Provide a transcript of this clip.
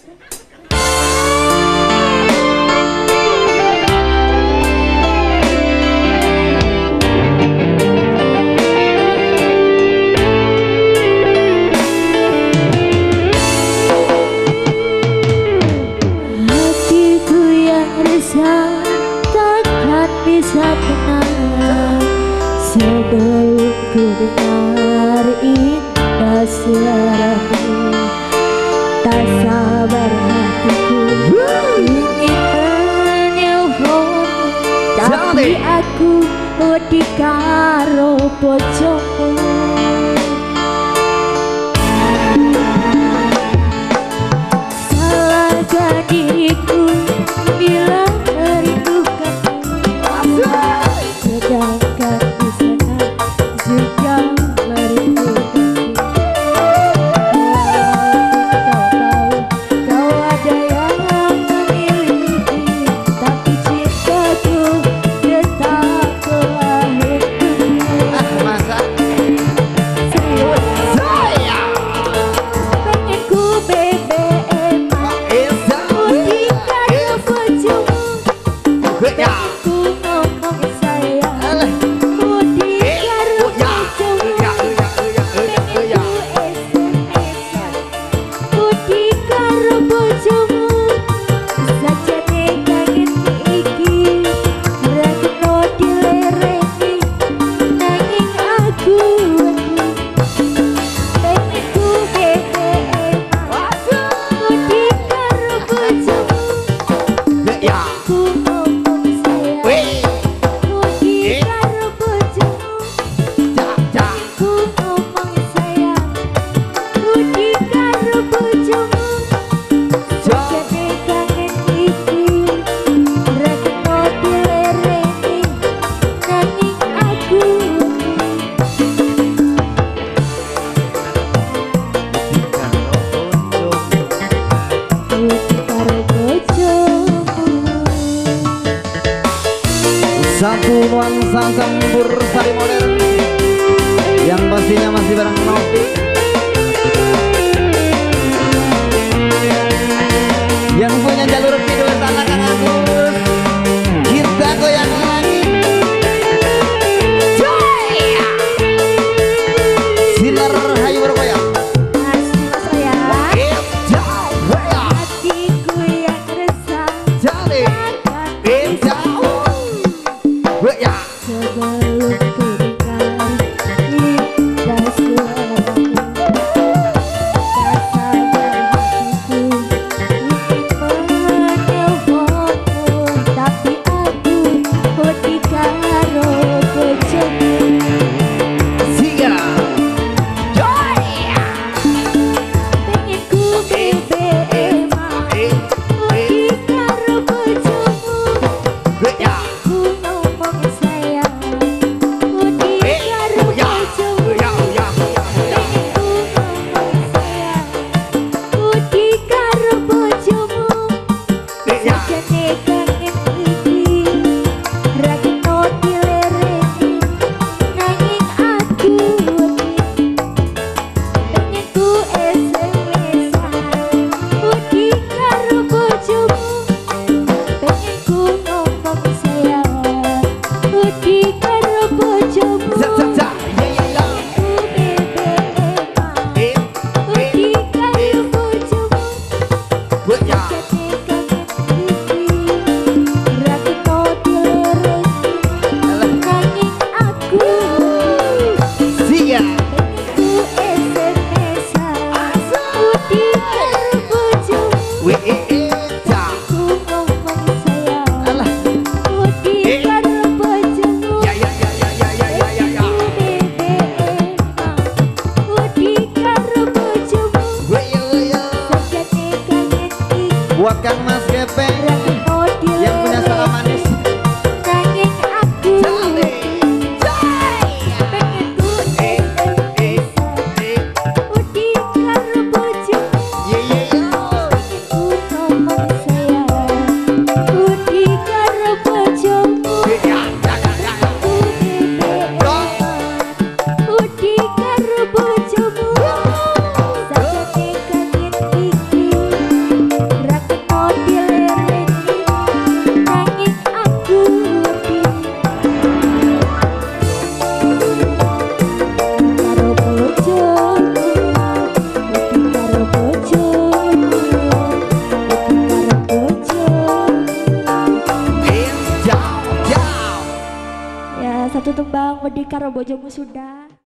Takkan bisa tenang sebelum ku dengar indah suaramu. Tak sabar hatiku ingin menelpon, tapi aku wedi karo bojomu. Salahkan diriku bila merindukanmu, sedangkan di sana juga merindukanku. Kau tahu kau ada yang memiliki, tapi cintaku tetap telah untukmu. Masa pengen ku BBM ketika bojomu. Ku ngomong sayang Budi karo bojomu. Pengen ku SMS-an Budi karo bojomu. Sajane kangen iki ora kena dilereni, nanging aku wedi. Pengen ku BBM Budi karo bojomu. Ku ngomong sayang Budi karo bojomu. Ku ngomong sayang Budi karo bojomu. Sajane kangen iki ora kena dilereni, nanging aku Budi karo bojomu. satu nuansa sempur sari modern yang pastinya masih bareng Novi yang punya jalur video sana Kang Agus. Kita goyang lagi. Sinar hayu bergoyang. Asli mas sayang, hatiku yang resah Jali. sebelum ku dengar indah suaramu. satu tembang wedi karo bojomu sudah.